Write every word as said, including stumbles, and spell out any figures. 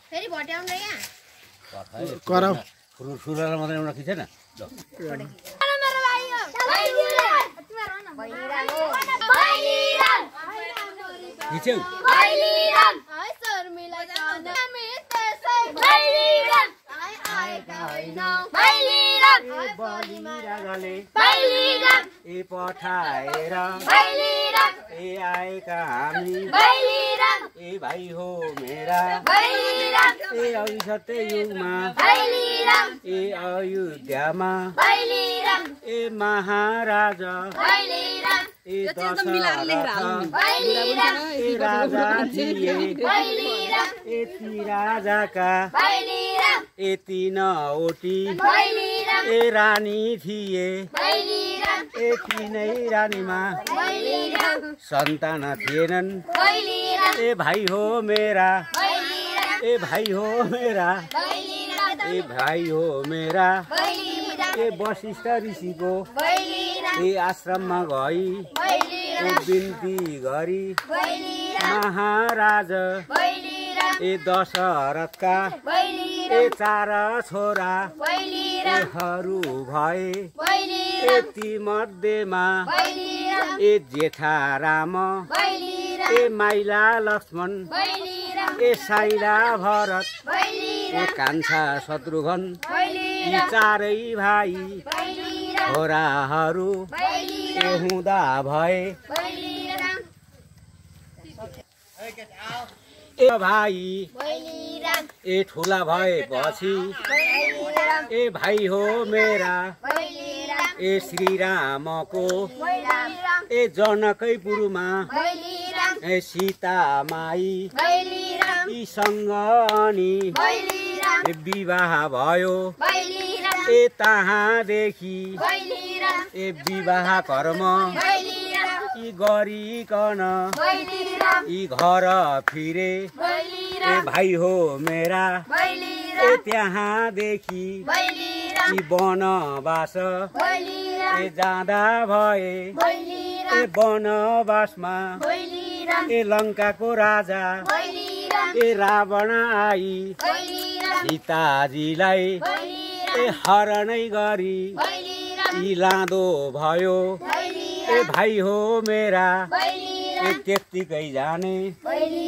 फेरि भट्याउनु यहाँ कराउ फुरुर फुरुर मात्रै एउटा खिचेन ल मेरो भाइ हो खिच्यौ बलिराम हाय शर्मिला जान हामी त्यसै बलिराम आइ आएका हैनौ बलिराम हाय बलिरागले बलिराम ए पठाएर बलिराम ए आएका हामी बलिराम ए भाइ हो मेरा बलिराम ए अविसत्य युगमा बलिराम ए अयोध्यामा बलिराम ए महाराजा बलिराम ए दशरथ बलिराम ए राजा थिए बलिराम ए ती राजाका बलिराम ए तीनवटी बलिराम ए रानी थिए बलिराम ए तीनै रानीमा बलिराम सन्तान थिएनन् बलिराम ए भाइ हो मेरा बलिराम ए भाइ हो मेरा बलिराम ए भाइ हो मेरा बलिराम ए वशिष्ठ ऋषिको बलिराम ए आश्रममा गई बलिराम ए बिन्ती गरी बलिराम महाराज बलिराम ए दशरथका बलिराम ए चार छोरा बलिराम एहरू भए बलिराम ए ती मध्येमा बलिराम ए जेठा राम बलिराम ए माइला लक्ष्मण बलिराम ए साइला भरत ए बलिराम कान्छा शत्रुघ्न यी बलिराम चारै भाइ बलिराम छोराहरू ए बलिराम हुँदा भए बलिराम ए भाइ बलिराम ए ठुला भएपछि बलिराम ए भाइ हो मेरा बलिराम ए श्रीरामको बलिराम ए जनकैपुरमा बलिराम ए सीता माई बलिराम यीसँग अनि बलिराम ए विवाह भयो बलिराम ए तहाँदेखि बलिराम ए विवाह कर्म बलिराम यी गरिकन बलिराम यी घर फिरे ए बलिराम भाइ हो मेरा ए बलिराम त्यहाँदेखि बलिराम यी वनवास बलिराम ए जाँदा भए ए बलिराम वनवासमा बलिराम ए लङ्काको राजा बलिराम ए रावण आई बलिराम सीताजीलाई बलिराम ए हरणै गरी बलिराम यी लाँदो भयो ए बलिराम भाइ हो मेरा ए बलिराम त्यत्तिकै जाने बलिराम